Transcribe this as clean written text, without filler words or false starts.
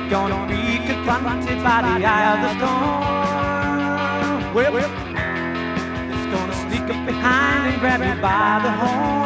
gonna be confronted by the eye of the storm. Well, it's gonna sneak up behind and grab you by the horn.